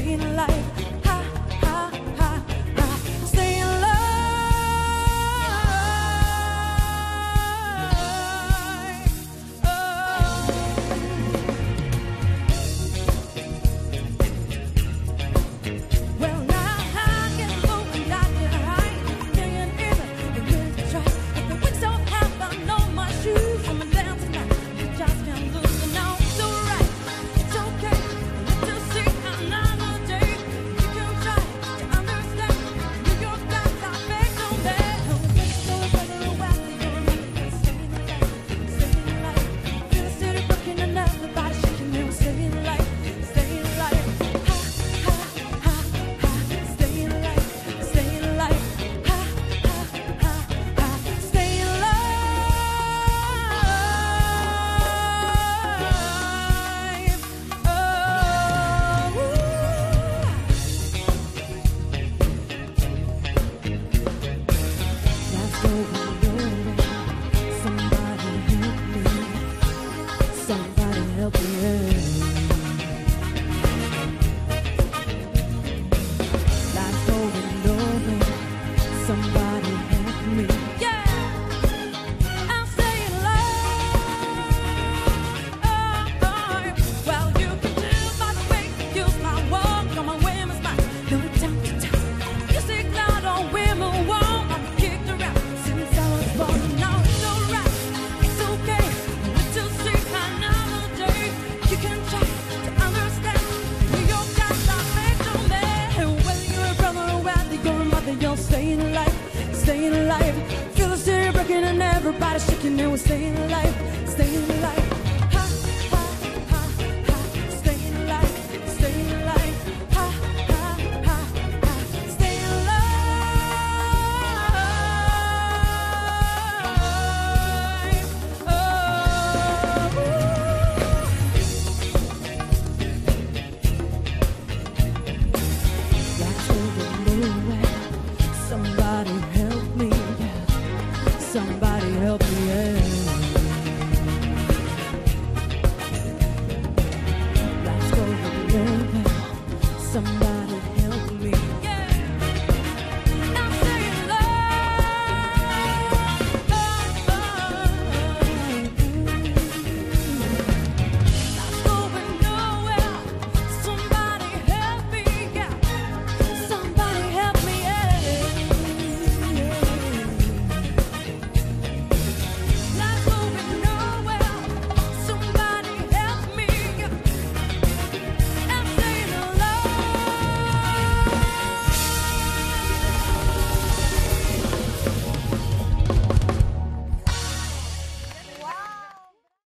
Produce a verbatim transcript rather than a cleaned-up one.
staying alive. Ha, ha, ha, ha, staying alive. Oh. Well, now I get low and I get high, staying in the wind try. If the wings don't have on all my shoes, I'm down tonight. You just can't lose me now. It's alright, it's okay. Let you see another day. You can try to understand. New York Times, I beg no bad. Let's go further away. You're staying alive, staying alive. Feel the city rocking and everybody shaking. We're staying alive, staying alive. Ha, ha, ha, ha, staying alive, staying alive. Ha, ha, ha, ha, staying alive. Oh, let's go nowhere. Somebody help me. Somebody help me. Let's go nowhere. Somebody help me. Yeah, I'm staying alive. Well, you can tell by the way you use my walk. Come on, women's mind. No time to tell. You say not all women won't. I'm kicked around since I was born. Now it's alright, it's okay. Let you see another day. You can try to understand. New York Times, I make no man. Whether you're a brother or whether you're a mother, you're staying alive, staying alive. Feel the city breaking and everybody shaking, and we're staying alive, staying alive. Ha, ha, ha, ha, staying alive, staying alive. Ha, ha, ha, ha, staying alive. Oh, let's go nowhere. Somebody help me. Somebody help me. Yeah. Let's go nowhere. Somebody